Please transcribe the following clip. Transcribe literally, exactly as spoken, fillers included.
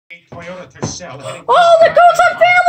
Toyota to sell. Oh, the goats are there!